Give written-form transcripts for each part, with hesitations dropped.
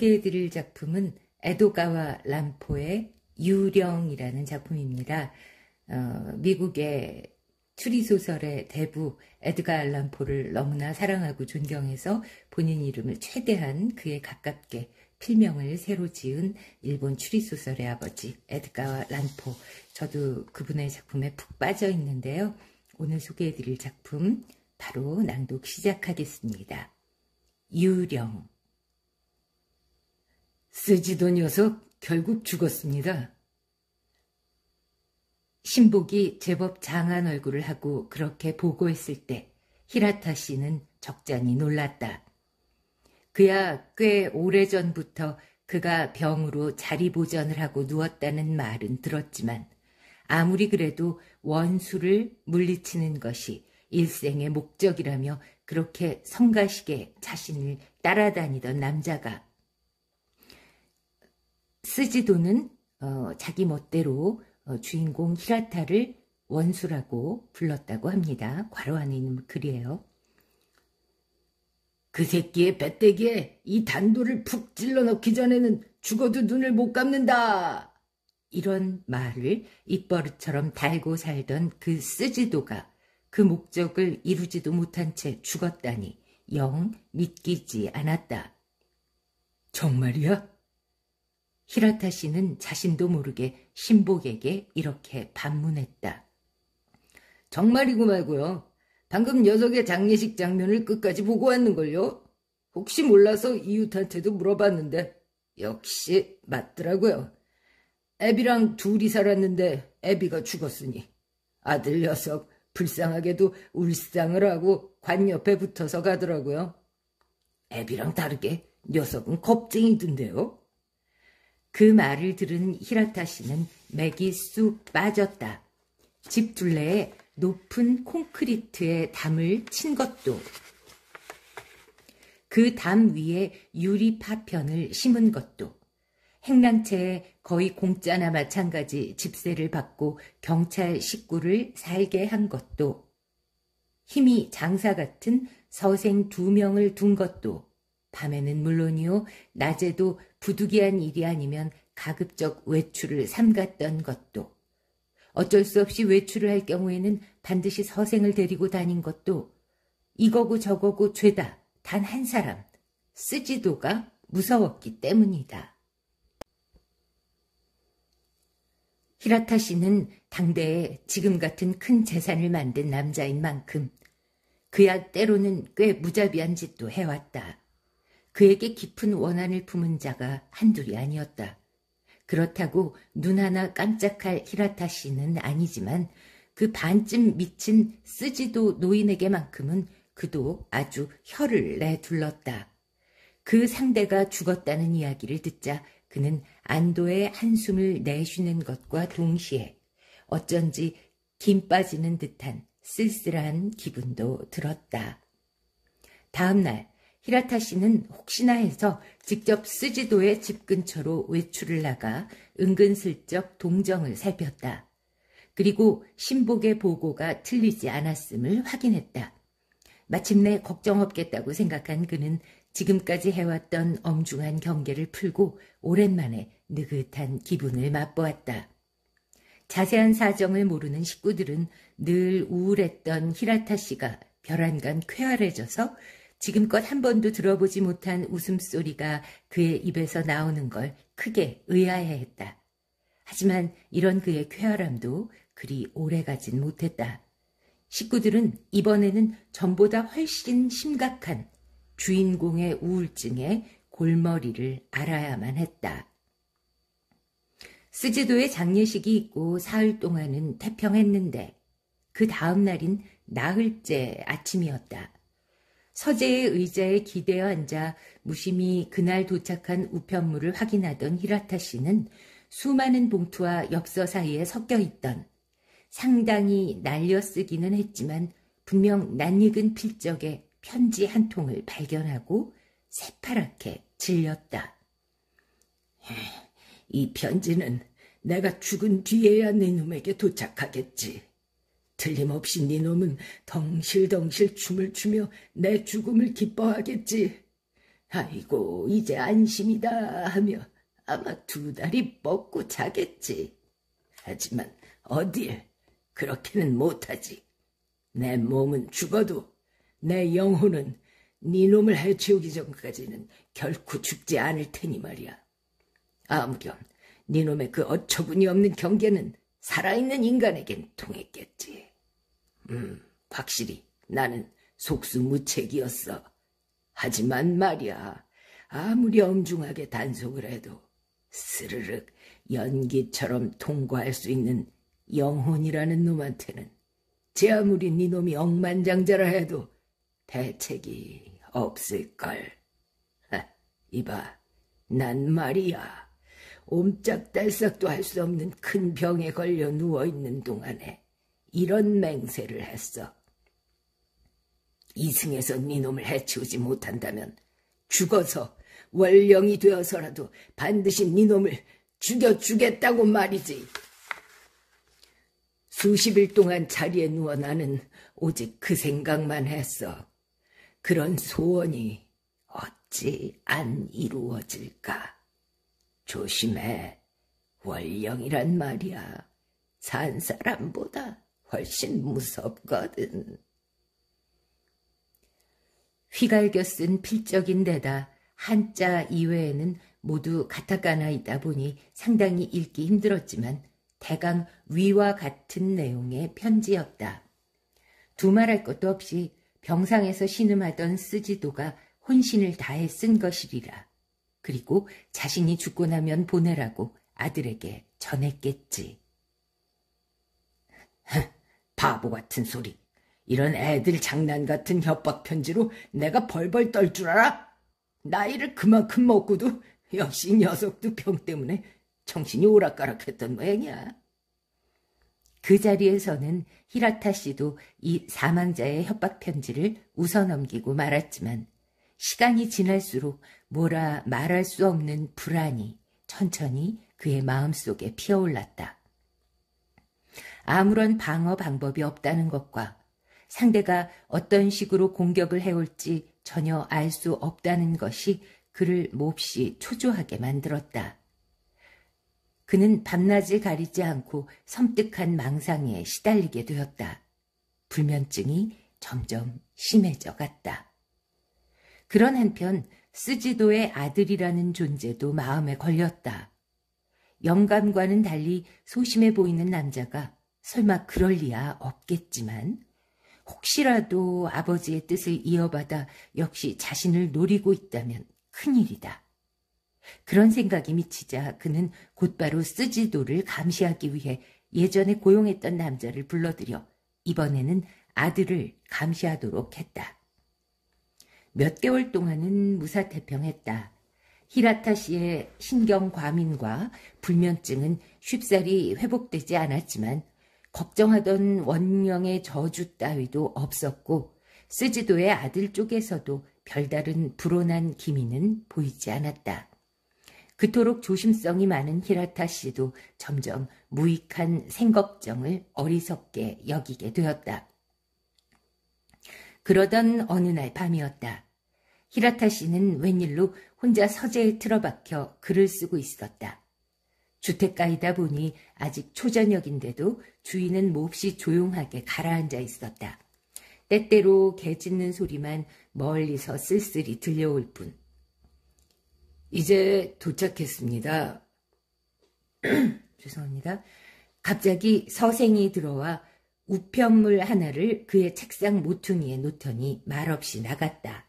소개해드릴 작품은 에도가와 란포의 유령이라는 작품입니다. 미국의 추리소설의 대부 에드가 알란 포를 너무나 사랑하고 존경해서 본인 이름을 최대한 그에 가깝게 필명을 새로 지은 일본 추리소설의 아버지 에드가 란포. 저도 그분의 작품에 푹 빠져 있는데요. 오늘 소개해드릴 작품 바로 낭독 시작하겠습니다. 유령. 쓰지도 녀석 결국 죽었습니다. 신복이 제법 장한 얼굴을 하고 그렇게 보고했을 때 히라타 씨는 적잖이 놀랐다. 그야 꽤 오래전부터 그가 병으로 자리보전을 하고 누웠다는 말은 들었지만 아무리 그래도 원수를 물리치는 것이 일생의 목적이라며 그렇게 성가시게 자신을 따라다니던 남자가 스지도는 자기 멋대로 주인공 히라타를 원수라고 불렀다고 합니다. 괄호 안에 있는 글이에요. 그 새끼의 배때기에 이 단도를 푹 찔러 넣기 전에는 죽어도 눈을 못 감는다. 이런 말을 입버릇처럼 달고 살던 그 스지도가 그 목적을 이루지도 못한 채 죽었다니 영 믿기지 않았다. 정말이야? 히라타 씨는 자신도 모르게 신복에게 이렇게 반문했다. 정말이고 말고요. 방금 녀석의 장례식 장면을 끝까지 보고 왔는걸요. 혹시 몰라서 이웃한테도 물어봤는데 역시 맞더라고요. 애비랑 둘이 살았는데 애비가 죽었으니 아들 녀석 불쌍하게도 울상을 하고 관 옆에 붙어서 가더라고요. 애비랑 다르게 녀석은 겁쟁이던데요. 그 말을 들은 히라타 씨는 맥이 쑥 빠졌다. 집 둘레에 높은 콘크리트에 담을 친 것도, 그 담 위에 유리 파편을 심은 것도, 행랑채에 거의 공짜나 마찬가지 집세를 받고 경찰 식구를 살게 한 것도, 힘이 장사 같은 서생 2명을 둔 것도, 밤에는 물론이요, 낮에도 부득이한 일이 아니면 가급적 외출을 삼갔던 것도, 어쩔 수 없이 외출을 할 경우에는 반드시 서생을 데리고 다닌 것도, 이거고 저거고 죄다 단 한 사람, 스지도가 무서웠기 때문이다. 히라타 씨는 당대에 지금 같은 큰 재산을 만든 남자인 만큼 그야 때로는 꽤 무자비한 짓도 해왔다. 그에게 깊은 원한을 품은 자가 한둘이 아니었다. 그렇다고 눈 하나 깜짝할 히라타 씨는 아니지만 그 반쯤 미친 스지도 노인에게만큼은 그도 아주 혀를 내둘렀다. 그 상대가 죽었다는 이야기를 듣자 그는 안도의 한숨을 내쉬는 것과 동시에 어쩐지 김 빠지는 듯한 쓸쓸한 기분도 들었다. 다음 날 히라타 씨는 혹시나 해서 직접 스지도의 집 근처로 외출을 나가 은근슬쩍 동정을 살폈다. 그리고 신복의 보고가 틀리지 않았음을 확인했다. 마침내 걱정 없겠다고 생각한 그는 지금까지 해왔던 엄중한 경계를 풀고 오랜만에 느긋한 기분을 맛보았다. 자세한 사정을 모르는 식구들은 늘 우울했던 히라타 씨가 별안간 쾌활해져서 지금껏 한 번도 들어보지 못한 웃음소리가 그의 입에서 나오는 걸 크게 의아해했다. 하지만 이런 그의 쾌활함도 그리 오래가진 못했다. 식구들은 이번에는 전보다 훨씬 심각한 주인공의 우울증의 골머리를 알아야만 했다. 스지도의 장례식이 있고 사흘 동안은 태평했는데 그 다음 날인 나흘째 아침이었다. 서재의 의자에 기대어 앉아 무심히 그날 도착한 우편물을 확인하던 히라타 씨는 수많은 봉투와 엽서 사이에 섞여 있던 상당히 날려쓰기는 했지만 분명 낯익은 필적의 편지 한 통을 발견하고 새파랗게 질렸다. 이 편지는 내가 죽은 뒤에야 네 놈에게 도착하겠지. 틀림없이 네 놈은 덩실덩실 춤을 추며 내 죽음을 기뻐하겠지. 아이고, 이제 안심이다 하며 아마 2달이 뻗고 자겠지. 하지만 어딜 그렇게는 못하지. 내 몸은 죽어도 내 영혼은 네 놈을 해치우기 전까지는 결코 죽지 않을 테니 말이야. 아무렴 네 놈의 그 어처구니 없는 경계는 살아있는 인간에겐 통했겠지. 확실히 나는 속수무책이었어. 하지만 말이야, 아무리 엄중하게 단속을 해도 스르륵 연기처럼 통과할 수 있는 영혼이라는 놈한테는 제 아무리 네 놈이 억만장자라 해도 대책이 없을걸. 이봐, 난 말이야, 옴짝달싹도 할 수 없는 큰 병에 걸려 누워있는 동안에 이런 맹세를 했어. 이승에서 네 놈을 해치우지 못한다면 죽어서 월령이 되어서라도 반드시 네 놈을 죽여주겠다고 말이지. 수십일 동안 자리에 누워 나는 오직 그 생각만 했어. 그런 소원이 어찌 안 이루어질까. 조심해. 월령이란 말이야, 산 사람보다 훨씬 무섭거든. 휘갈겨 쓴 필적인 데다 한자 이외에는 모두 가타카나이다 보니 상당히 읽기 힘들었지만 대강 위와 같은 내용의 편지였다. 두말할 것도 없이 병상에서 신음하던 쓰지도가 혼신을 다해 쓴 것이리라. 그리고 자신이 죽고 나면 보내라고 아들에게 전했겠지. 바보 같은 소리. 이런 애들 장난 같은 협박 편지로 내가 벌벌 떨 줄 알아? 나이를 그만큼 먹고도 역시 녀석도 병 때문에 정신이 오락가락했던 모양이야. 그 자리에서는 히라타 씨도 이 사망자의 협박 편지를 웃어넘기고 말았지만 시간이 지날수록 뭐라 말할 수 없는 불안이 천천히 그의 마음속에 피어올랐다. 아무런 방어 방법이 없다는 것과 상대가 어떤 식으로 공격을 해올지 전혀 알 수 없다는 것이 그를 몹시 초조하게 만들었다. 그는 밤낮을 가리지 않고 섬뜩한 망상에 시달리게 되었다. 불면증이 점점 심해져 갔다. 그런 한편 쓰지도의 아들이라는 존재도 마음에 걸렸다. 영감과는 달리 소심해 보이는 남자가 설마 그럴 리야 없겠지만 혹시라도 아버지의 뜻을 이어받아 역시 자신을 노리고 있다면 큰일이다. 그런 생각이 미치자 그는 곧바로 쓰지도를 감시하기 위해 예전에 고용했던 남자를 불러들여 이번에는 아들을 감시하도록 했다. 몇 개월 동안은 무사태평했다. 히라타 씨의 신경과민과 불면증은 쉽사리 회복되지 않았지만 걱정하던 원령의 저주 따위도 없었고 쓰지도의 아들 쪽에서도 별다른 불온한 기미는 보이지 않았다. 그토록 조심성이 많은 히라타 씨도 점점 무익한 생걱정을 어리석게 여기게 되었다. 그러던 어느 날 밤이었다. 히라타 씨는 웬일로 혼자 서재에 틀어박혀 글을 쓰고 있었다. 주택가이다 보니 아직 초저녁인데도 주인은 몹시 조용하게 가라앉아 있었다. 때때로 개 짖는 소리만 멀리서 쓸쓸히 들려올 뿐. 이제 도착했습니다. 죄송합니다. 갑자기 서생이 들어와 우편물 하나를 그의 책상 모퉁이에 놓더니 말없이 나갔다.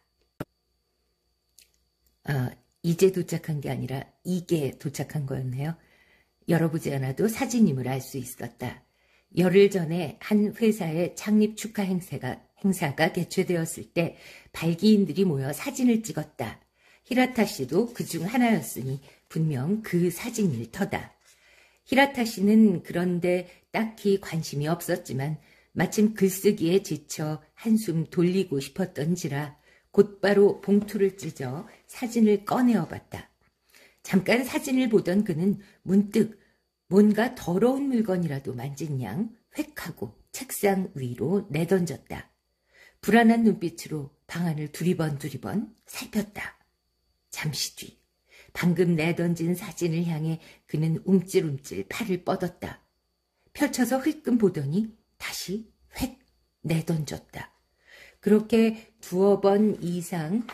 이제 도착한 게 아니라 이게 도착한 거였네요. 열어보지 않아도 사진임을 알 수 있었다. 열흘 전에 한 회사의 창립 축하 행사가 개최되었을 때 발기인들이 모여 사진을 찍었다. 히라타 씨도 그중 하나였으니 분명 그 사진일 터다. 히라타 씨는 그런데 딱히 관심이 없었지만 마침 글쓰기에 지쳐 한숨 돌리고 싶었던지라 곧바로 봉투를 찢어 사진을 꺼내어 봤다. 잠깐 사진을 보던 그는 문득 뭔가 더러운 물건이라도 만진 양 획 하고 책상 위로 내던졌다. 불안한 눈빛으로 방안을 두리번 살폈다. 잠시 뒤 방금 내던진 사진을 향해 그는 움찔움찔 팔을 뻗었다. 펼쳐서 흘끔 보더니 다시 획 내던졌다. 그렇게 두어 번 이상한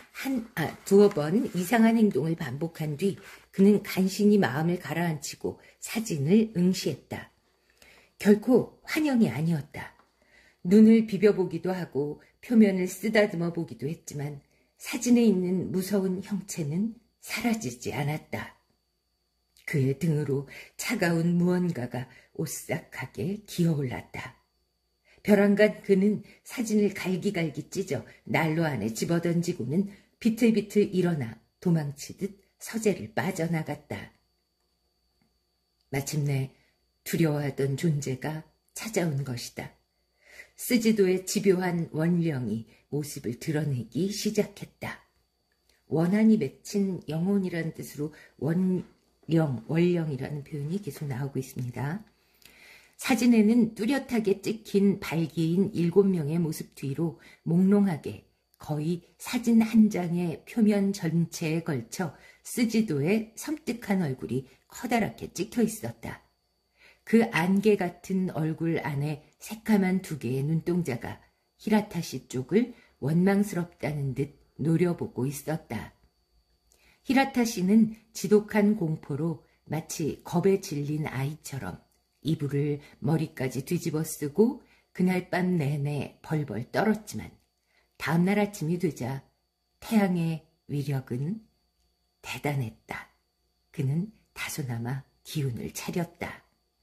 행동을 반복한 뒤 그는 간신히 마음을 가라앉히고 사진을 응시했다. 결코 환영이 아니었다. 눈을 비벼보기도 하고 표면을 쓰다듬어 보기도 했지만 사진에 있는 무서운 형체는 사라지지 않았다. 그의 등으로 차가운 무언가가 오싹하게 기어올랐다. 벼랑간 그는 사진을 갈기갈기 찢어 난로 안에 집어던지고는 비틀비틀 일어나 도망치듯 서재를 빠져나갔다. 마침내 두려워하던 존재가 찾아온 것이다. 스지도의 집요한 원령이 모습을 드러내기 시작했다. 원한이 맺힌 영혼이라는 뜻으로 원령이라는 표현이 계속 나오고 있습니다. 사진에는 뚜렷하게 찍힌 발기인 7명의 모습 뒤로 몽롱하게 거의 사진 한 장의 표면 전체에 걸쳐 스지도의 섬뜩한 얼굴이 커다랗게 찍혀 있었다. 그 안개 같은 얼굴 안에 새까만 2개의 눈동자가 히라타시 쪽을 원망스럽다는 듯 노려보고 있었다. 히라타시는 지독한 공포로 마치 겁에 질린 아이처럼 이불을 머리까지 뒤집어 쓰고 그날 밤 내내 벌벌 떨었지만 다음날 아침이 되자 태양의 위력은 대단했다. 그는 다소나마 기운을 차렸다.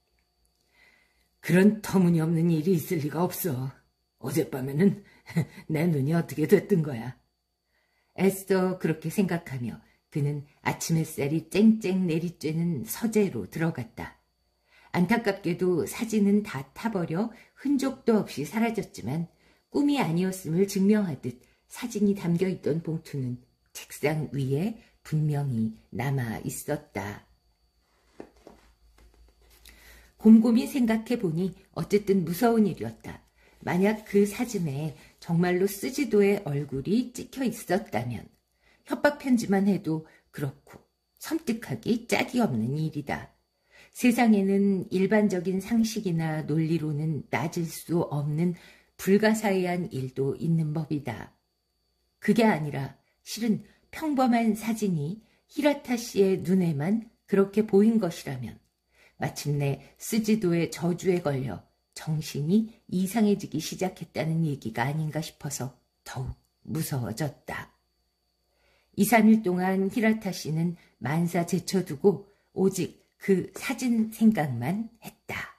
그런 터무니없는 일이 있을 리가 없어. 어젯밤에는 내 눈이 어떻게 됐든 거야. 애써 그렇게 생각하며 그는 아침 햇살이 쨍쨍 내리쬐는 서재로 들어갔다. 안타깝게도 사진은 다 타버려 흔적도 없이 사라졌지만 꿈이 아니었음을 증명하듯 사진이 담겨있던 봉투는 책상 위에 분명히 남아 있었다. 곰곰이 생각해보니 어쨌든 무서운 일이었다. 만약 그 사진에 정말로 스지도의 얼굴이 찍혀 있었다면 협박 편지만 해도 그렇고 섬뜩하기 짝이 없는 일이다. 세상에는 일반적인 상식이나 논리로는 따질 수 없는 불가사의한 일도 있는 법이다. 그게 아니라 실은 평범한 사진이 히라타 씨의 눈에만 그렇게 보인 것이라면 마침내 스지도의 저주에 걸려 정신이 이상해지기 시작했다는 얘기가 아닌가 싶어서 더욱 무서워졌다. 2, 3일 동안 히라타 씨는 만사 제쳐두고 오직 그 사진 생각만 했다.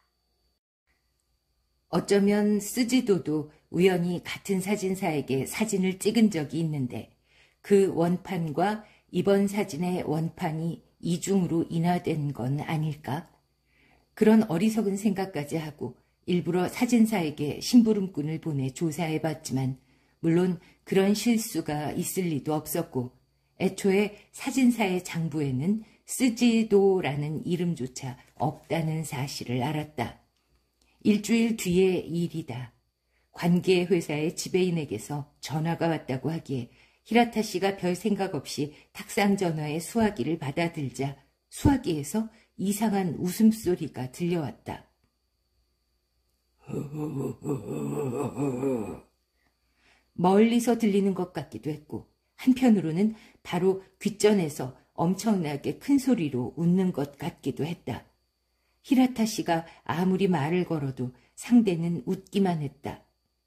어쩌면 스지도도 우연히 같은 사진사에게 사진을 찍은 적이 있는데 그 원판과 이번 사진의 원판이 이중으로 인화된 건 아닐까? 그런 어리석은 생각까지 하고 일부러 사진사에게 심부름꾼을 보내 조사해봤지만 물론 그런 실수가 있을 리도 없었고 애초에 사진사의 장부에는 스지도라는 이름조차 없다는 사실을 알았다. 일주일 뒤의 일이다. 관계 회사의 지배인에게서 전화가 왔다고 하기에 히라타 씨가 별 생각 없이 탁상 전화의 수화기를 받아들자 수화기에서 이상한 웃음소리가 들려왔다. 멀리서 들리는 것 같기도 했고 한편으로는 바로 귓전에서 엄청나게 큰 소리로 웃는 것 같기도 했다. 히라타 씨가 아무리 말을 걸어도 상대는 웃기만 했다.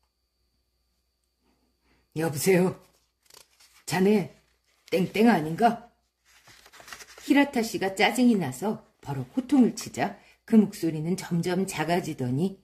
여보세요? 자네 땡땡 아닌가? 히라타 씨가 짜증이 나서 바로 호통을 치자 그 목소리는 점점 작아지더니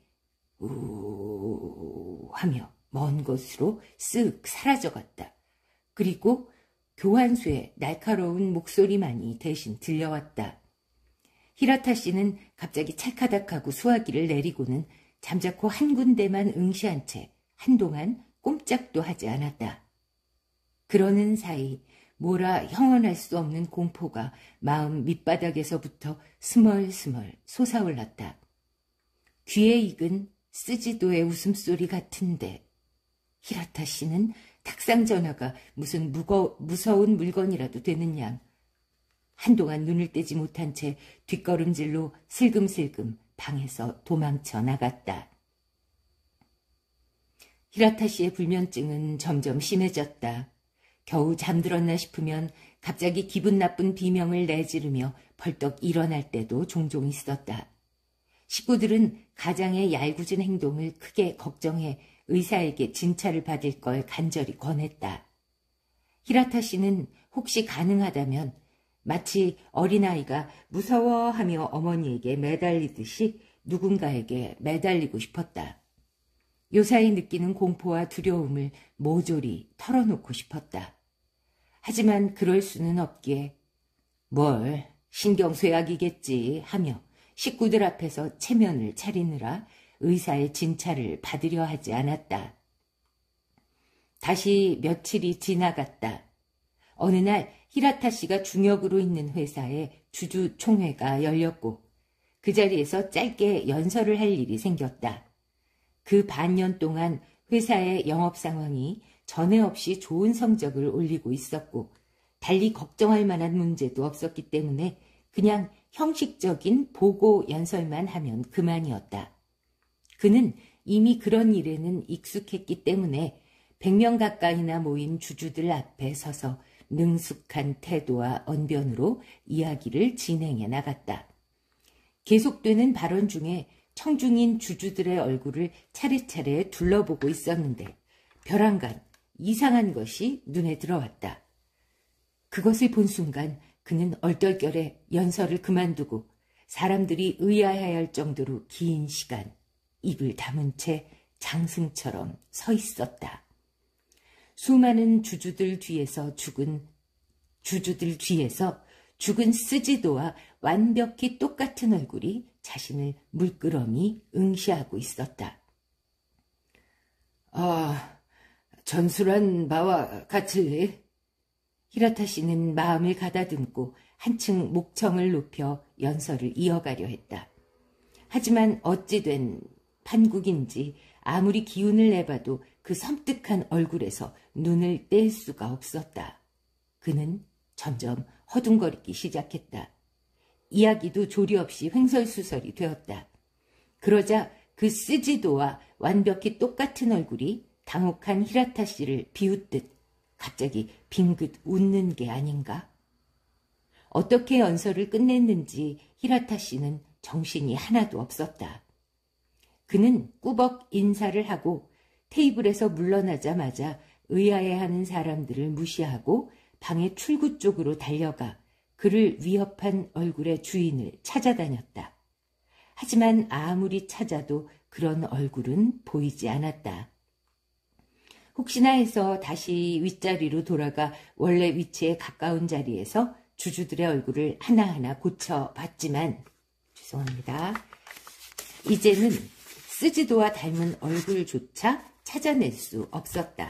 우 하며 먼 곳으로 쓱 사라져갔다. 그리고 교환수의 날카로운 목소리만이 대신 들려왔다. 히라타 씨는 갑자기 찰카닥하고 수화기를 내리고는 잠자코 한 군데만 응시한 채 한동안 꼼짝도 하지 않았다. 그러는 사이 뭐라 형언할 수 없는 공포가 마음 밑바닥에서부터 스멀스멀 솟아올랐다. 귀에 익은 스지도의 웃음소리 같은데 히라타 씨는 탁상 전화가 무슨 무서운 물건이라도 되는 양. 한동안 눈을 떼지 못한 채 뒷걸음질로 슬금슬금 방에서 도망쳐 나갔다. 히라타 씨의 불면증은 점점 심해졌다. 겨우 잠들었나 싶으면 갑자기 기분 나쁜 비명을 내지르며 벌떡 일어날 때도 종종 있었다. 식구들은 가장의 얄궂은 행동을 크게 걱정해 의사에게 진찰을 받을 걸 간절히 권했다. 히라타 씨는 혹시 가능하다면 마치 어린아이가 무서워하며 어머니에게 매달리듯이 누군가에게 매달리고 싶었다. 요사이 느끼는 공포와 두려움을 모조리 털어놓고 싶었다. 하지만 그럴 수는 없기에 뭘 신경쇠약이겠지 하며 식구들 앞에서 체면을 차리느라 의사의 진찰을 받으려 하지 않았다. 다시 며칠이 지나갔다. 어느 날 히라타 씨가 중역으로 있는 회사에 주주총회가 열렸고 그 자리에서 짧게 연설을 할 일이 생겼다. 그 반년 동안 회사의 영업 상황이 전에 없이 좋은 성적을 올리고 있었고 달리 걱정할 만한 문제도 없었기 때문에 그냥 형식적인 보고 연설만 하면 그만이었다. 그는 이미 그런 일에는 익숙했기 때문에 100명 가까이나 모인 주주들 앞에 서서 능숙한 태도와 언변으로 이야기를 진행해 나갔다. 계속되는 발언 중에 청중인 주주들의 얼굴을 차례차례 둘러보고 있었는데 벼랑간 이상한 것이 눈에 들어왔다. 그것을 본 순간 그는 얼떨결에 연설을 그만두고 사람들이 의아해할 정도로 긴 시간 입을 다문 채 장승처럼 서 있었다. 수많은 주주들 뒤에서 죽은 스지도와 완벽히 똑같은 얼굴이 자신을 물끄러미 응시하고 있었다. 전술한 바와 같이 히라타 씨는 마음을 가다듬고 한층 목청을 높여 연설을 이어가려 했다. 하지만 어찌된 판국인지 아무리 기운을 내봐도 그 섬뜩한 얼굴에서 눈을 뗄 수가 없었다. 그는 점점 허둥거리기 시작했다. 이야기도 조리 없이 횡설수설이 되었다. 그러자 그 스지도와 완벽히 똑같은 얼굴이 당혹한 히라타 씨를 비웃듯 갑자기 빙긋 웃는 게 아닌가? 어떻게 연설을 끝냈는지 히라타 씨는 정신이 하나도 없었다. 그는 꾸벅 인사를 하고 테이블에서 물러나자마자 의아해하는 사람들을 무시하고 방의 출구 쪽으로 달려가 그를 위협한 얼굴의 주인을 찾아다녔다. 하지만 아무리 찾아도 그런 얼굴은 보이지 않았다. 혹시나 해서 다시 윗자리로 돌아가 원래 위치에 가까운 자리에서 주주들의 얼굴을 하나하나 고쳐봤지만 죄송합니다. 이제는 스지도와 닮은 얼굴조차 찾아낼 수 없었다.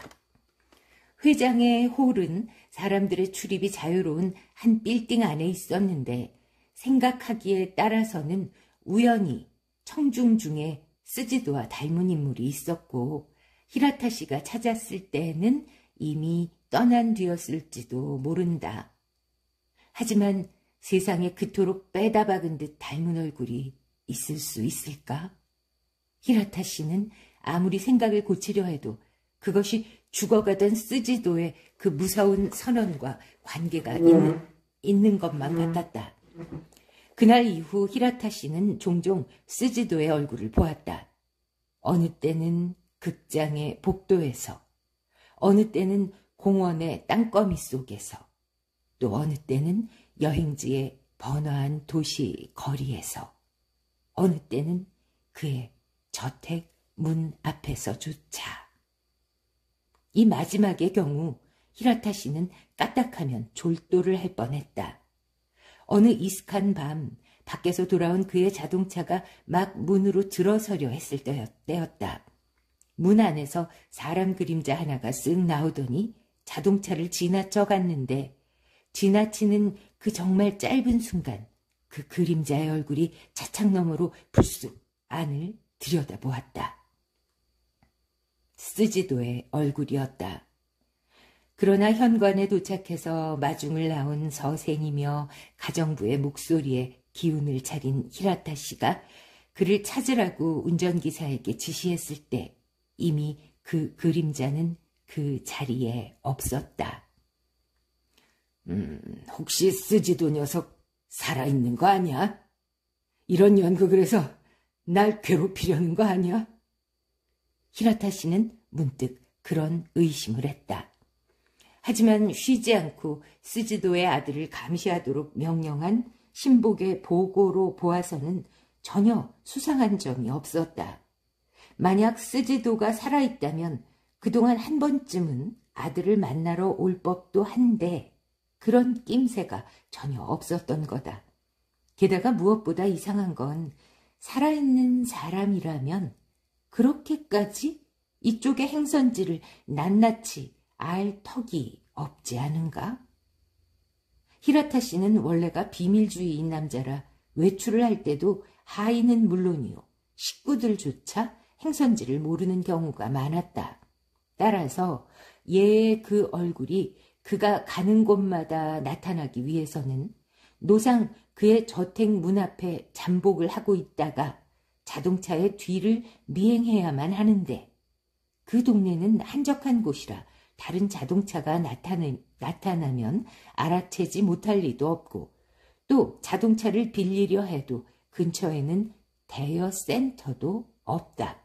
회장의 홀은 사람들의 출입이 자유로운 한 빌딩 안에 있었는데 생각하기에 따라서는 우연히 청중 중에 스지도와 닮은 인물이 있었고 히라타 씨가 찾았을 때는 이미 떠난 뒤였을지도 모른다. 하지만 세상에 그토록 빼다 박은 듯 닮은 얼굴이 있을 수 있을까? 히라타 씨는 아무리 생각을 고치려 해도 그것이 죽어가던 스지도의 그 무서운 선언과 관계가 있는 것만 같았다. 그날 이후 히라타 씨는 종종 스지도의 얼굴을 보았다. 어느 때는 극장의 복도에서, 어느 때는 공원의 땅거미 속에서, 또 어느 때는 여행지의 번화한 도시 거리에서, 어느 때는 그의 저택 문 앞에서조차. 이 마지막의 경우 히라타 씨는 까딱하면 졸도를 할 뻔했다. 어느 이슥한 밤 밖에서 돌아온 그의 자동차가 막 문으로 들어서려 했을 때였다. 문 안에서 사람 그림자 하나가 쓱 나오더니 자동차를 지나쳐 갔는데 지나치는 그 정말 짧은 순간 그 그림자의 얼굴이 차창 너머로 불쑥 안을 들여다보았다. 스지도의 얼굴이었다. 그러나 현관에 도착해서 마중을 나온 서생이며 가정부의 목소리에 기운을 차린 히라타 씨가 그를 찾으라고 운전기사에게 지시했을 때 이미 그 그림자는 그 자리에 없었다. 혹시 쓰지도 녀석 살아있는 거 아니야? 이런 연극을 해서 날 괴롭히려는 거 아니야? 히라타 씨는 문득 그런 의심을 했다. 하지만 쉬지 않고 스즈도의 아들을 감시하도록 명령한 신복의 보고로 보아서는 전혀 수상한 점이 없었다. 만약 스즈도가 살아있다면 그동안 한 번쯤은 아들을 만나러 올 법도 한데 그런 낌새가 전혀 없었던 거다. 게다가 무엇보다 이상한 건 살아있는 사람이라면 그렇게까지 이쪽의 행선지를 낱낱이 알 턱이 없지 않은가? 히라타 씨는 원래가 비밀주의인 남자라 외출을 할 때도 하인은 물론이요 식구들조차 행선지를 모르는 경우가 많았다. 따라서 얘의 그 얼굴이 그가 가는 곳마다 나타나기 위해서는 노상 그의 저택 문 앞에 잠복을 하고 있다가 자동차의 뒤를 미행해야만 하는데 그 동네는 한적한 곳이라 다른 자동차가 나타나면 알아채지 못할 리도 없고 또 자동차를 빌리려 해도 근처에는 대여 센터도 없다.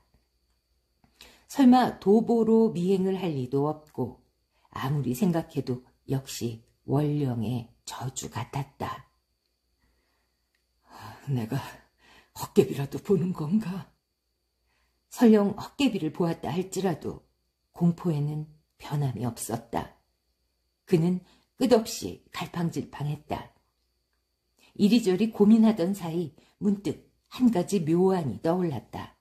설마 도보로 미행을 할 리도 없고 아무리 생각해도 역시 원령의 저주 같았다. 내가 헛개비라도 보는 건가? 설령 헛개비를 보았다 할지라도 공포에는 변함이 없었다. 그는 끝없이 갈팡질팡했다. 이리저리 고민하던 사이 문득 한 가지 묘안이 떠올랐다.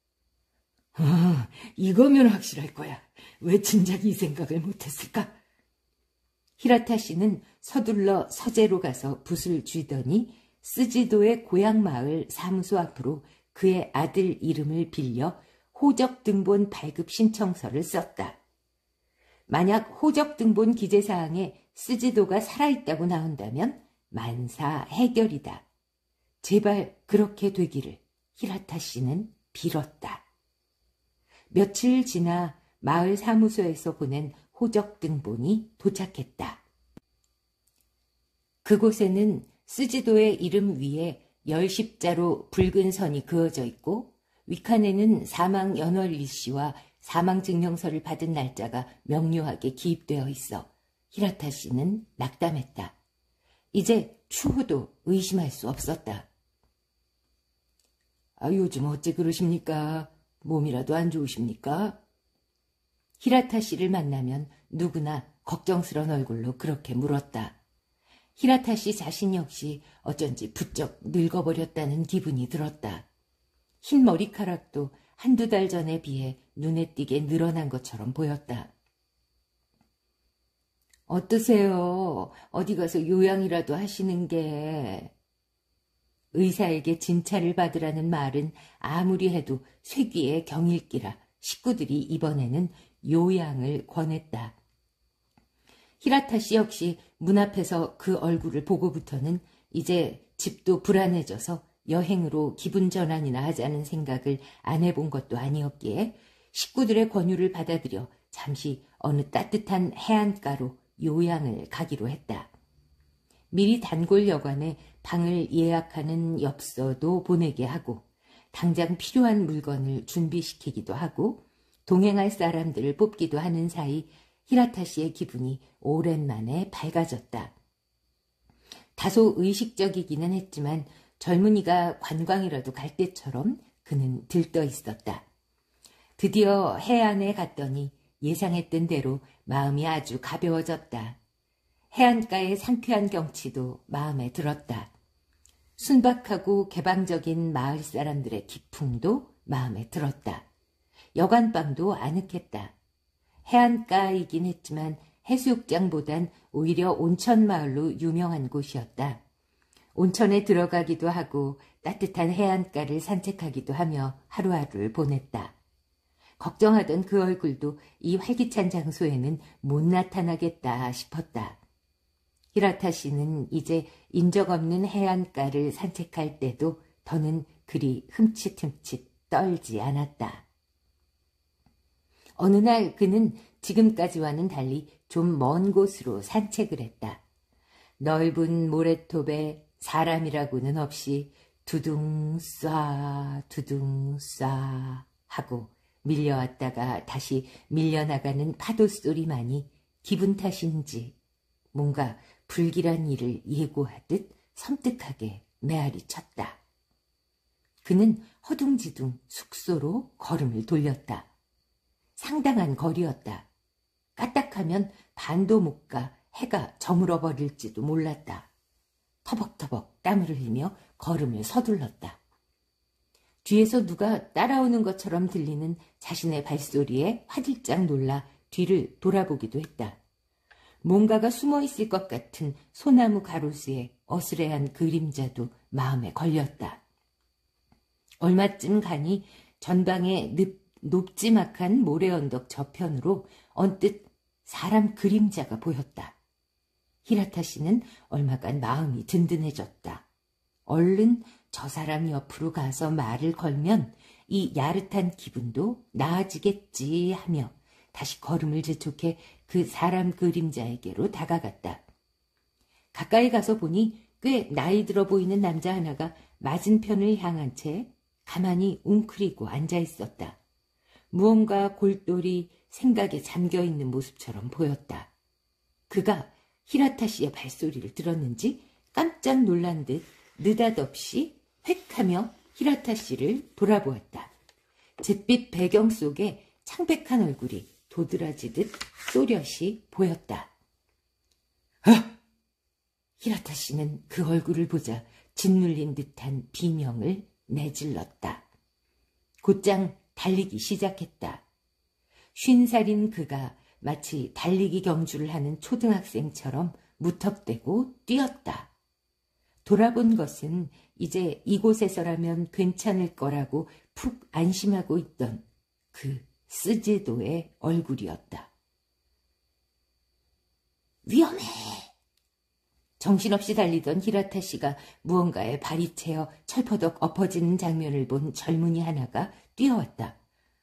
이거면 확실할 거야. 왜 진작 이 생각을 못했을까? 히라타 씨는 서둘러 서재로 가서 붓을 쥐더니 스지도의 고향 마을 사무소 앞으로 그의 아들 이름을 빌려 호적등본 발급 신청서를 썼다. 만약 호적등본 기재사항에 스지도가 살아있다고 나온다면 만사 해결이다. 제발 그렇게 되기를 히라타 씨는 빌었다. 며칠 지나 마을 사무소에서 보낸 호적등본이 도착했다. 그곳에는 스지도의 이름 위에 열십자로 붉은 선이 그어져 있고 윗칸에는 사망 연월일시와 사망증명서를 받은 날짜가 명료하게 기입되어 있어 히라타 씨는 낙담했다. 이제 추호도 의심할 수 없었다. 요즘 어째 그러십니까? 몸이라도 안 좋으십니까? 히라타 씨를 만나면 누구나 걱정스런 얼굴로 그렇게 물었다. 히라타 씨 자신 역시 어쩐지 부쩍 늙어버렸다는 기분이 들었다. 흰 머리카락도 한두 달 전에 비해 눈에 띄게 늘어난 것처럼 보였다. 어떠세요? 어디 가서 요양이라도 하시는 게... 의사에게 진찰을 받으라는 말은 아무리 해도 쇠귀의 경일기라 식구들이 이번에는 요양을 권했다. 히라타 씨 역시 문 앞에서 그 얼굴을 보고부터는 이제 집도 불안해져서 여행으로 기분 전환이나 하자는 생각을 안 해본 것도 아니었기에 식구들의 권유를 받아들여 잠시 어느 따뜻한 해안가로 요양을 가기로 했다. 미리 단골 여관에 방을 예약하는 엽서도 보내게 하고 당장 필요한 물건을 준비시키기도 하고 동행할 사람들을 뽑기도 하는 사이 히라타 씨의 기분이 오랜만에 밝아졌다. 다소 의식적이기는 했지만 젊은이가 관광이라도 갈 때처럼 그는 들떠 있었다. 드디어 해안에 갔더니 예상했던 대로 마음이 아주 가벼워졌다. 해안가의 상쾌한 경치도 마음에 들었다. 순박하고 개방적인 마을 사람들의 기풍도 마음에 들었다. 여관방도 아늑했다. 해안가이긴 했지만 해수욕장보단 오히려 온천마을로 유명한 곳이었다. 온천에 들어가기도 하고 따뜻한 해안가를 산책하기도 하며 하루하루를 보냈다. 걱정하던 그 얼굴도 이 활기찬 장소에는 못 나타나겠다 싶었다. 히라타 씨는 이제 인적 없는 해안가를 산책할 때도 더는 그리 흠칫흠칫 떨지 않았다. 어느 날 그는 지금까지와는 달리 좀 먼 곳으로 산책을 했다. 넓은 모래톱에 사람이라고는 없이 두둥 쏴 하고 밀려왔다가 다시 밀려나가는 파도 소리만이 기분 탓인지 뭔가 불길한 일을 예고하듯 섬뜩하게 메아리 쳤다. 그는 허둥지둥 숙소로 걸음을 돌렸다. 상당한 거리였다. 까딱하면 반도 못 가 해가 저물어 버릴지도 몰랐다. 터벅터벅 땀을 흘리며 걸음을 서둘렀다. 뒤에서 누가 따라오는 것처럼 들리는 자신의 발소리에 화들짝 놀라 뒤를 돌아보기도 했다. 뭔가가 숨어 있을 것 같은 소나무 가로수에 어스레한 그림자도 마음에 걸렸다. 얼마쯤 가니 전방의 높지막한 모래언덕 저편으로 언뜻 사람 그림자가 보였다. 히라타 씨는 얼마간 마음이 든든해졌다. 얼른 저 사람 옆으로 가서 말을 걸면 이 야릇한 기분도 나아지겠지 하며 다시 걸음을 재촉해 그 사람 그림자에게로 다가갔다. 가까이 가서 보니 꽤 나이 들어 보이는 남자 하나가 맞은편을 향한 채 가만히 웅크리고 앉아 있었다. 무언가 골똘히 생각에 잠겨있는 모습처럼 보였다. 그가 히라타 씨의 발소리를 들었는지 깜짝 놀란 듯 느닷없이 획 하며 히라타 씨를 돌아보았다. 잿빛 배경 속에 창백한 얼굴이 도드라지듯 또렷이 보였다. 히라타 씨는 그 얼굴을 보자 짓눌린 듯한 비명을 내질렀다. 곧장 달리기 시작했다. 50살인 그가 마치 달리기 경주를 하는 초등학생처럼 무턱대고 뛰었다. 돌아본 것은 이제 이곳에서라면 괜찮을 거라고 푹 안심하고 있던 그 스지도의 얼굴이었다. 위험해! 정신없이 달리던 히라타 씨가 무언가에 발이 채어 철퍼덕 엎어지는 장면을 본 젊은이 하나가 뛰어왔다.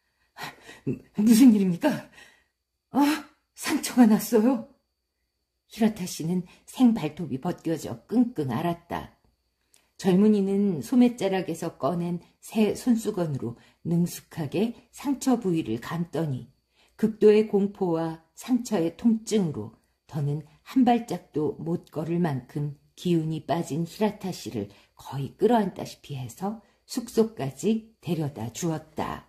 무슨 일입니까? 상처가 났어요. 히라타 씨는 생발톱이 벗겨져 끙끙 앓았다. 젊은이는 소매자락에서 꺼낸 새 손수건으로 능숙하게 상처 부위를 감더니 극도의 공포와 상처의 통증으로 더는 한 발짝도 못 걸을 만큼 기운이 빠진 히라타 씨를 거의 끌어안다시피 해서 숙소까지 데려다 주었다.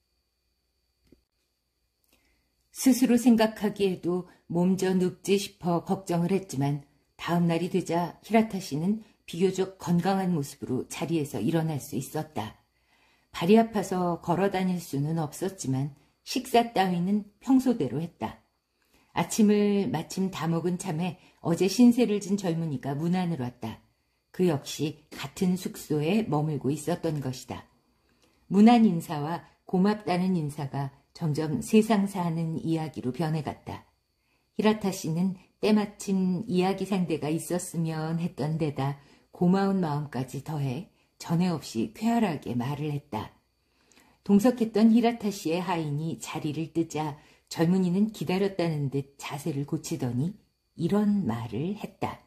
스스로 생각하기에도 몸져 눕지 싶어 걱정을 했지만 다음 날이 되자 히라타 씨는 비교적 건강한 모습으로 자리에서 일어날 수 있었다. 발이 아파서 걸어 다닐 수는 없었지만 식사 따위는 평소대로 했다. 아침을 마침 다 먹은 참에 어제 신세를 진 젊은이가 문 안으로 왔다. 그 역시 같은 숙소에 머물고 있었던 것이다. 문안 인사와 고맙다는 인사가 점점 세상 사는 이야기로 변해갔다. 히라타 씨는 때마침 이야기 상대가 있었으면 했던 데다 고마운 마음까지 더해 전에 없이 쾌활하게 말을 했다. 동석했던 히라타 씨의 하인이 자리를 뜨자 젊은이는 기다렸다는 듯 자세를 고치더니 이런 말을 했다.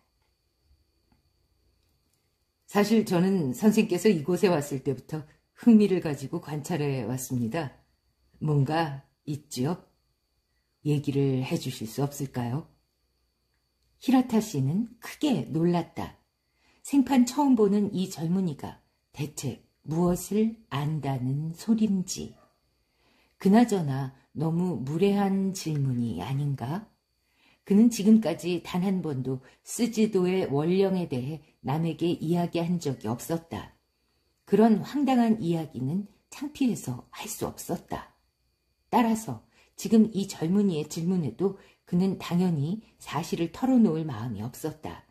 사실 저는 선생께서 이곳에 왔을 때부터 흥미를 가지고 관찰해 왔습니다. 뭔가 있지요? 얘기를 해주실 수 없을까요? 히라타 씨는 크게 놀랐다. 생판 처음 보는 이 젊은이가 대체 무엇을 안다는 소린지. 그나저나 너무 무례한 질문이 아닌가? 그는 지금까지 단 한 번도 스지도의 원령에 대해 남에게 이야기한 적이 없었다. 그런 황당한 이야기는 창피해서 할 수 없었다. 따라서 지금 이 젊은이의 질문에도 그는 당연히 사실을 털어놓을 마음이 없었다.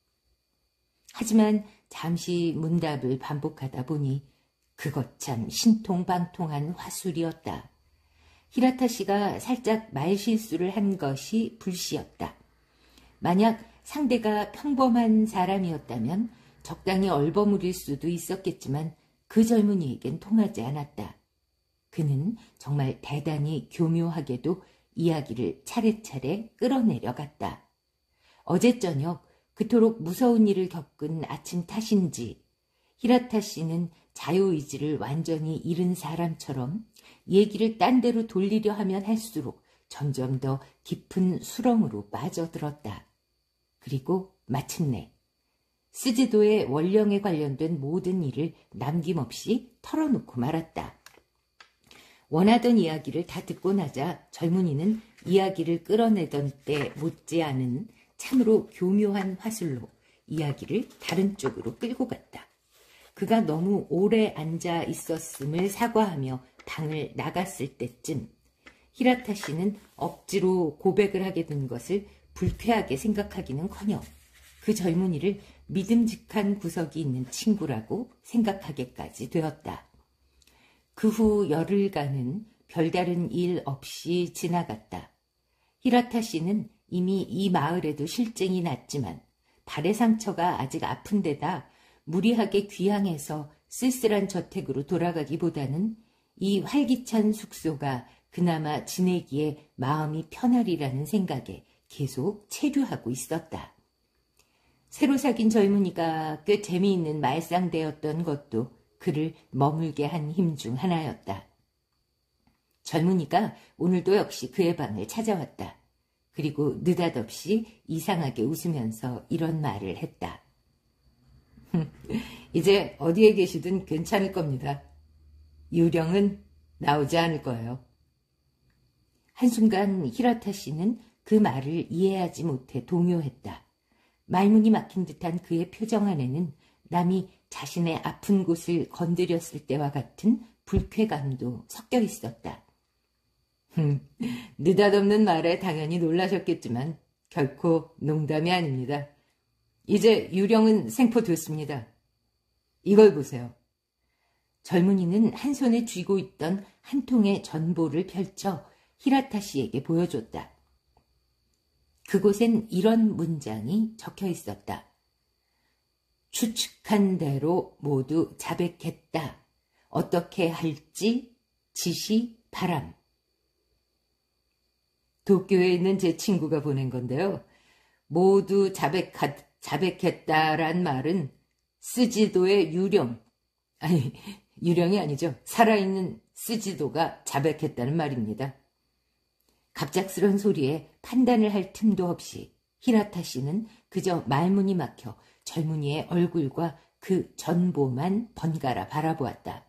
하지만 잠시 문답을 반복하다 보니 그것 참 신통방통한 화술이었다. 히라타 씨가 살짝 말실수를 한 것이 불씨였다. 만약 상대가 평범한 사람이었다면 적당히 얼버무릴 수도 있었겠지만 그 젊은이에겐 통하지 않았다. 그는 정말 대단히 교묘하게도 이야기를 차례차례 끌어내려갔다. 어제 저녁 그토록 무서운 일을 겪은 아침 탓인지 히라타 씨는 자유의지를 완전히 잃은 사람처럼 얘기를 딴 데로 돌리려 하면 할수록 점점 더 깊은 수렁으로 빠져들었다. 그리고 마침내 스지도의 원령에 관련된 모든 일을 남김없이 털어놓고 말았다. 원하던 이야기를 다 듣고 나자 젊은이는 이야기를 끌어내던 때 못지않은 참으로 교묘한 화술로 이야기를 다른 쪽으로 끌고 갔다. 그가 너무 오래 앉아 있었음을 사과하며 방을 나갔을 때쯤 히라타 씨는 억지로 고백을 하게 된 것을 불쾌하게 생각하기는커녕 그 젊은이를 믿음직한 구석이 있는 친구라고 생각하게까지 되었다. 그 후 열흘간은 별다른 일 없이 지나갔다. 히라타 씨는 이미 이 마을에도 실증이 났지만 발의 상처가 아직 아픈 데다 무리하게 귀향해서 쓸쓸한 저택으로 돌아가기보다는 이 활기찬 숙소가 그나마 지내기에 마음이 편하리라는 생각에 계속 체류하고 있었다. 새로 사귄 젊은이가 꽤 재미있는 말상대였던 것도 그를 머물게 한 힘 중 하나였다. 젊은이가 오늘도 역시 그의 방을 찾아왔다. 그리고 느닷없이 이상하게 웃으면서 이런 말을 했다. 이제 어디에 계시든 괜찮을 겁니다. 유령은 나오지 않을 거예요. 한순간 히라타 씨는 그 말을 이해하지 못해 동요했다. 말문이 막힌 듯한 그의 표정 안에는 남이 자신의 아픈 곳을 건드렸을 때와 같은 불쾌감도 섞여 있었다. 느닷없는 말에 당연히 놀라셨겠지만 결코 농담이 아닙니다. 이제 유령은 생포됐습니다. 이걸 보세요. 젊은이는 한 손에 쥐고 있던 한 통의 전보를 펼쳐 히라타 씨에게 보여줬다. 그곳엔 이런 문장이 적혀 있었다. 추측한 대로 모두 자백했다. 어떻게 할지 지시 바람. 도쿄에 있는 제 친구가 보낸 건데요. 모두 자백했다란 말은 스지도의 유령이 아니죠. 살아있는 스지도가 자백했다는 말입니다. 갑작스런 소리에 판단을 할 틈도 없이 히라타 씨는 그저 말문이 막혀 젊은이의 얼굴과 그 전보만 번갈아 바라보았다.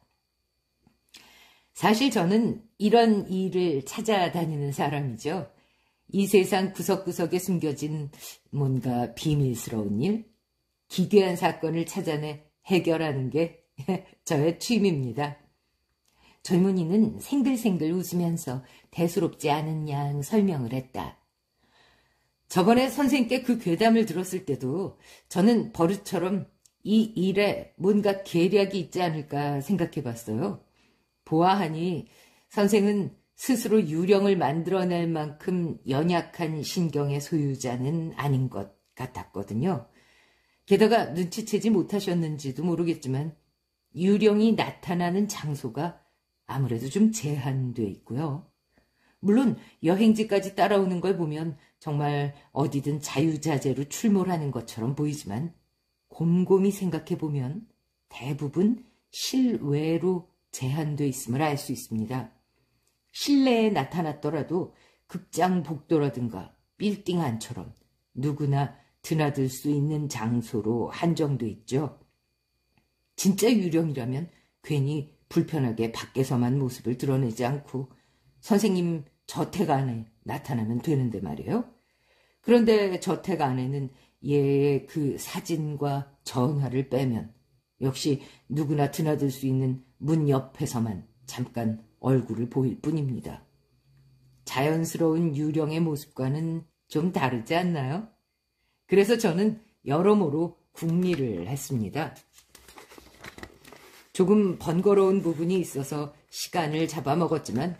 사실 저는 이런 일을 찾아다니는 사람이죠. 이 세상 구석구석에 숨겨진 뭔가 비밀스러운 일, 기괴한 사건을 찾아내 해결하는 게 저의 취미입니다. 젊은이는 생글생글 웃으면서 대수롭지 않은 양 설명을 했다. 저번에 선생님께 그 괴담을 들었을 때도 저는 버릇처럼 이 일에 뭔가 계략이 있지 않을까 생각해봤어요. 보아하니 선생은 스스로 유령을 만들어낼 만큼 연약한 신경의 소유자는 아닌 것 같았거든요. 게다가 눈치채지 못하셨는지도 모르겠지만 유령이 나타나는 장소가 아무래도 좀 제한돼 있고요. 물론 여행지까지 따라오는 걸 보면 정말 어디든 자유자재로 출몰하는 것처럼 보이지만 곰곰이 생각해보면 대부분 실외로 제한돼 있음을 알 수 있습니다. 실내에 나타났더라도 극장 복도라든가 빌딩 안처럼 누구나 드나들 수 있는 장소로 한정돼 있죠. 진짜 유령이라면 괜히 불편하게 밖에서만 모습을 드러내지 않고 선생님 저택 안에 나타나면 되는데 말이에요. 그런데 저택 안에는 얘의 그 사진과 전화를 빼면 역시 누구나 드나들 수 있는 문 옆에서만 잠깐 얼굴을 보일 뿐입니다. 자연스러운 유령의 모습과는 좀 다르지 않나요? 그래서 저는 여러모로 궁리를 했습니다. 조금 번거로운 부분이 있어서 시간을 잡아먹었지만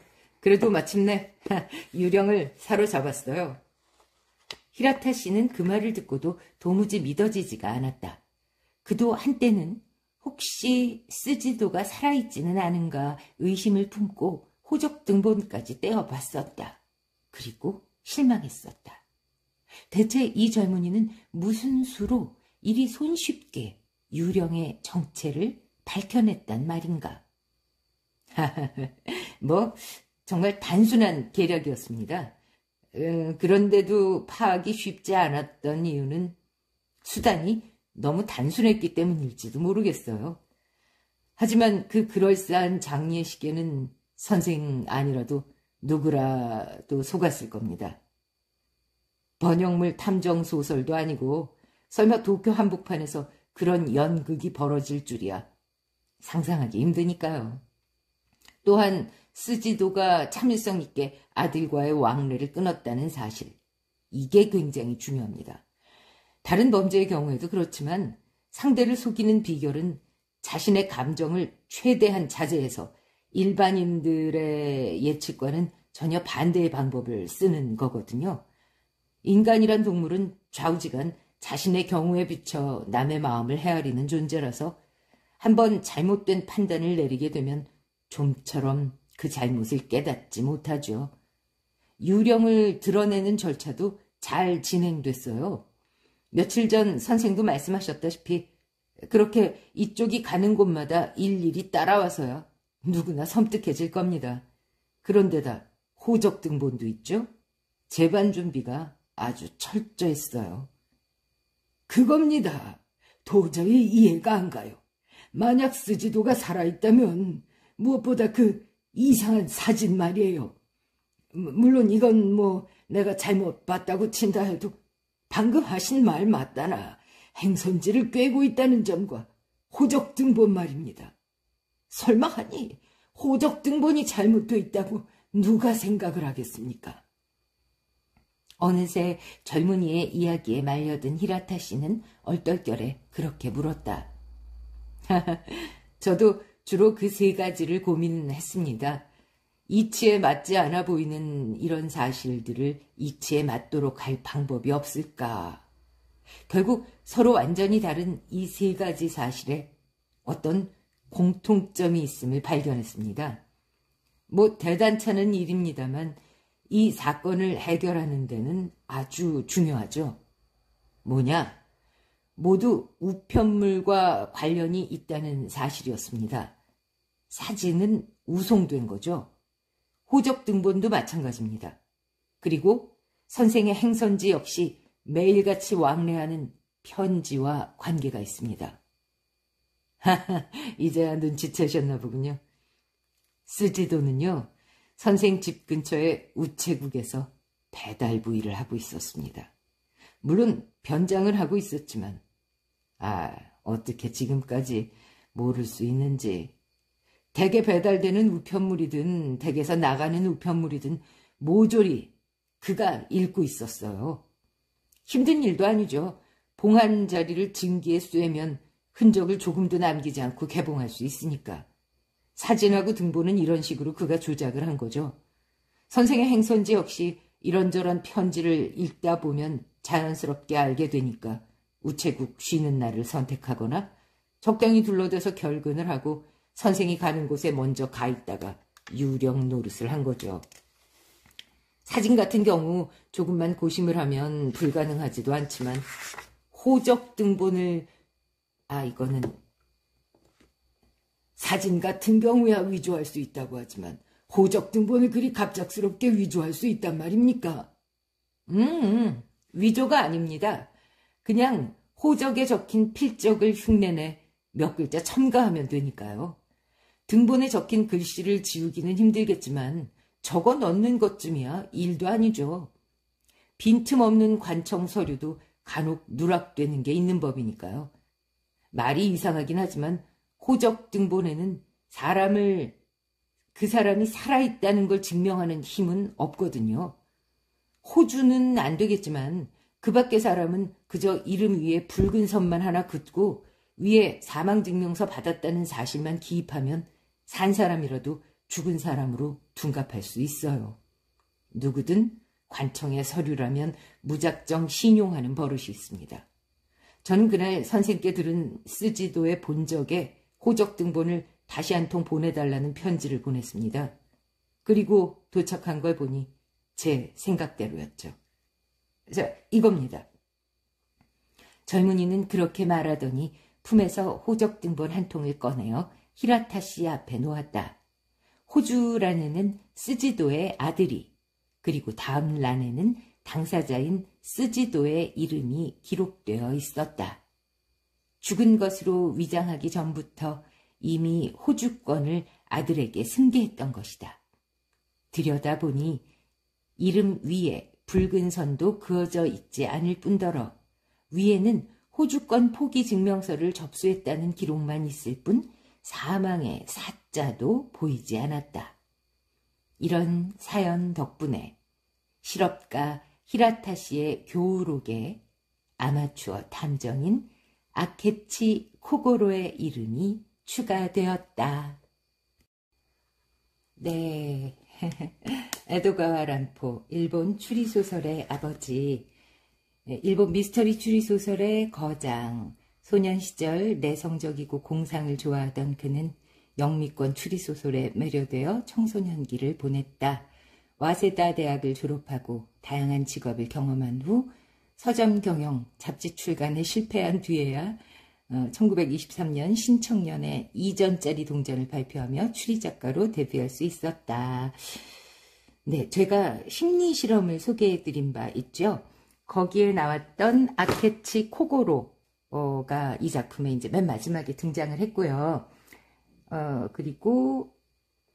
그래도 마침내 유령을 사로잡았어요. 히라타 씨는 그 말을 듣고도 도무지 믿어지지가 않았다. 그도 한때는 혹시 스지도가 살아있지는 않은가 의심을 품고 호적등본까지 떼어봤었다. 그리고 실망했었다. 대체 이 젊은이는 무슨 수로 이리 손쉽게 유령의 정체를 밝혀냈단 말인가. 뭐 정말 단순한 계략이었습니다. 그런데도 파악이 쉽지 않았던 이유는 수단이 너무 단순했기 때문일지도 모르겠어요. 하지만 그 그럴싸한 장례식에는 선생 아니라도 누구라도 속았을 겁니다. 번역물 탐정 소설도 아니고 설마 도쿄 한복판에서 그런 연극이 벌어질 줄이야. 상상하기 힘드니까요. 또한 스지도가 참을성 있게 아들과의 왕래를 끊었다는 사실. 이게 굉장히 중요합니다. 다른 범죄의 경우에도 그렇지만 상대를 속이는 비결은 자신의 감정을 최대한 자제해서 일반인들의 예측과는 전혀 반대의 방법을 쓰는 거거든요. 인간이란 동물은 좌우지간 자신의 경우에 비춰 남의 마음을 헤아리는 존재라서 한번 잘못된 판단을 내리게 되면 좀처럼 그 잘못을 깨닫지 못하죠. 유령을 드러내는 절차도 잘 진행됐어요. 며칠 전 선생도 말씀하셨다시피 그렇게 이쪽이 가는 곳마다 일일이 따라와서야 누구나 섬뜩해질 겁니다. 그런데다 호적등본도 있죠? 재반 준비가 아주 철저했어요. 그겁니다. 도저히 이해가 안 가요. 만약 스지도가 살아있다면 무엇보다 그 이상한 사진 말이에요. 물론 이건 내가 잘못 봤다고 친다 해도 방금 하신 말 맞다나 행선지를 꿰고 있다는 점과 호적등본 말입니다. 설마 하니 호적등본이 잘못돼 있다고 누가 생각을 하겠습니까? 어느새 젊은이의 이야기에 말려든 히라타 씨는 얼떨결에 그렇게 물었다. 저도 주로 그 세 가지를 고민했습니다. 이치에 맞지 않아 보이는 이런 사실들을 이치에 맞도록 할 방법이 없을까. 결국 서로 완전히 다른 이 세 가지 사실에 어떤 공통점이 있음을 발견했습니다. 대단찮은 일입니다만 이 사건을 해결하는 데는 아주 중요하죠. 뭐냐? 모두 우편물과 관련이 있다는 사실이었습니다. 사진은 우송된 거죠. 호적등본도 마찬가지입니다. 그리고 선생의 행선지 역시 매일같이 왕래하는 편지와 관계가 있습니다. 하하, 이제야 눈치채셨나 보군요. 스지도는요, 선생 집 근처의 우체국에서 배달부 일을 하고 있었습니다. 물론 변장을 하고 있었지만 어떻게 지금까지 모를 수 있는지. 댁에 배달되는 우편물이든 댁에서 나가는 우편물이든 모조리 그가 읽고 있었어요. 힘든 일도 아니죠. 봉한 자리를 증기에 쐬면 흔적을 조금도 남기지 않고 개봉할 수 있으니까. 사진하고 등본은 이런 식으로 그가 조작을 한 거죠. 선생의 행선지 역시 이런저런 편지를 읽다 보면 자연스럽게 알게 되니까 우체국 쉬는 날을 선택하거나 적당히 둘러대서 결근을 하고 선생이 가는 곳에 먼저 가 있다가 유령 노릇을 한 거죠. 사진 같은 경우 조금만 고심을 하면 불가능하지도 않지만 호적 등본을 이거는 사진 같은 경우야 위조할 수 있다고 하지만 호적 등본을 그리 갑작스럽게 위조할 수 있단 말입니까? 위조가 아닙니다. 그냥 호적에 적힌 필적을 흉내내 몇 글자 첨가하면 되니까요. 등본에 적힌 글씨를 지우기는 힘들겠지만 적어 넣는 것쯤이야 일도 아니죠. 빈틈없는 관청 서류도 간혹 누락되는 게 있는 법이니까요. 말이 이상하긴 하지만 호적 등본에는 그 사람이 살아있다는 걸 증명하는 힘은 없거든요. 호주는 안 되겠지만 그 밖의 사람은 그저 이름 위에 붉은 선만 하나 긋고 위에 사망증명서 받았다는 사실만 기입하면 산 사람이라도 죽은 사람으로 둔갑할 수 있어요. 누구든 관청의 서류라면 무작정 신용하는 버릇이 있습니다. 저는 그날 선생께 들은 쓰지도의 본적에 호적 등본을 다시 한 통 보내달라는 편지를 보냈습니다. 그리고 도착한 걸 보니 제 생각대로였죠. 이겁니다. 젊은이는 그렇게 말하더니 품에서 호적 등본 한 통을 꺼내어 히라타 씨 앞에 놓았다. 호주란에는 쓰지도의 아들이, 그리고 다음 란에는 당사자인 쓰지도의 이름이 기록되어 있었다. 죽은 것으로 위장하기 전부터 이미 호주권을 아들에게 승계했던 것이다. 들여다보니 이름 위에 붉은 선도 그어져 있지 않을 뿐더러 위에는 호주권 포기 증명서를 접수했다는 기록만 있을 뿐 사망의 사자도 보이지 않았다. 이런 사연 덕분에 실업가 히라타 씨의 교우록에 아마추어 탐정인 아케치 코고로의 이름이 추가되었다. 네, 에도가와 란포, 일본 추리소설의 아버지, 일본 미스터리 추리소설의 거장, 소년 시절 내성적이고 공상을 좋아하던 그는 영미권 추리소설에 매료되어 청소년기를 보냈다. 와세다 대학을 졸업하고 다양한 직업을 경험한 후 서점 경영, 잡지 출간에 실패한 뒤에야 1923년 신청년의 2전짜리 동전을 발표하며 추리작가로 데뷔할 수 있었다. 네, 제가 심리실험을 소개해드린 바 있죠. 거기에 나왔던 아케치 코고로가 이 작품에 이제 맨 마지막에 등장을 했고요. 그리고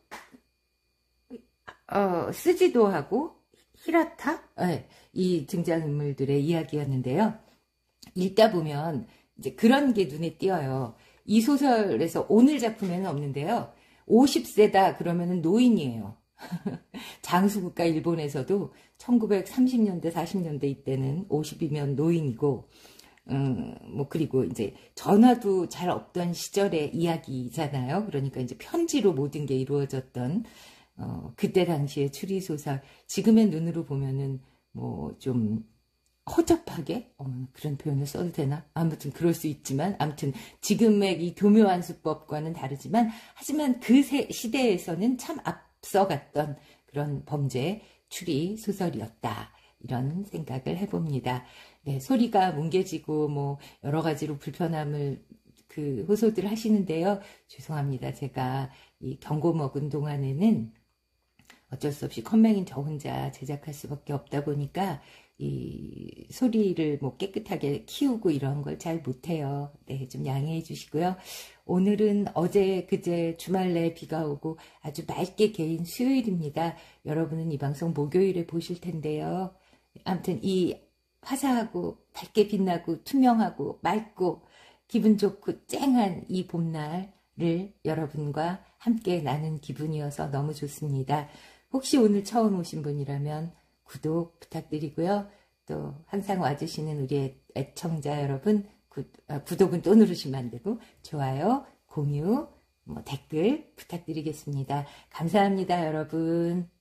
스지도하고 히라타? 네, 이 등장인물들의 이야기였는데요. 읽다 보면 이제 그런 게 눈에 띄어요. 이 소설에서 오늘 작품에는 없는데요. 50세다 그러면은 노인이에요. 장수국가 일본에서도 1930년대, 40년대 이때는 50이면 노인이고, 그리고 이제 전화도 잘 없던 시절의 이야기잖아요. 그러니까 이제 편지로 모든 게 이루어졌던, 그때 당시의 추리소설, 지금의 눈으로 보면은 좀 허접하게? 그런 표현을 써도 되나? 아무튼 그럴 수 있지만, 아무튼 지금의 이 교묘한 수법과는 다르지만, 하지만 그 시대에서는 참 앞서갔던 그런 범죄 추리 소설이었다. 이런 생각을 해봅니다. 네, 소리가 뭉개지고 여러 가지로 불편함을 호소들 하시는데요. 죄송합니다. 제가 이 경고 먹은 동안에는 어쩔 수 없이 컴맹인 저 혼자 제작할 수밖에 없다 보니까 이 소리를 깨끗하게 키우고 이런 걸 잘 못해요. 네, 좀 양해해 주시고요. 오늘은 어제 그제 주말 내 비가 오고 아주 맑게 개인 수요일입니다. 여러분은 이 방송 목요일에 보실 텐데요. 아무튼 이 화사하고 밝게 빛나고 투명하고 맑고 기분 좋고 쨍한 이 봄날을 여러분과 함께 나눈 기분이어서 너무 좋습니다. 혹시 오늘 처음 오신 분이라면 구독 부탁드리고요. 또 항상 와주시는 우리 애청자 여러분 구독은 또 누르시면 안 되고 좋아요, 공유, 댓글 부탁드리겠습니다. 감사합니다, 여러분.